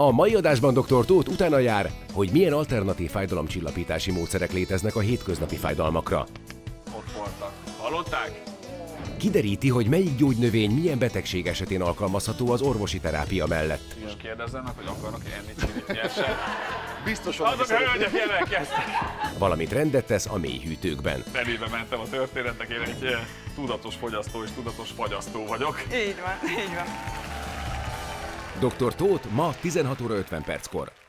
A mai adásban dr. Tóth utána jár, hogy milyen alternatív fájdalomcsillapítási módszerek léteznek a hétköznapi fájdalmakra. Ott voltak. Hallották? Kideríti, hogy melyik gyógynövény milyen betegség esetén alkalmazható az orvosi terápia mellett. Most kérdezzenek, hogy akarnak enni csilit nyersen. Biztos Azok a hölgyek jelentkeztek. Valamint rendet tesz a mélyhűtőkben. Felébe mentem a történetnek, én egy tudatos fogyasztó és tudatos fagyasztó vagyok. Így van, így van. Dr. Tóth ma 16 óra 50 perckor.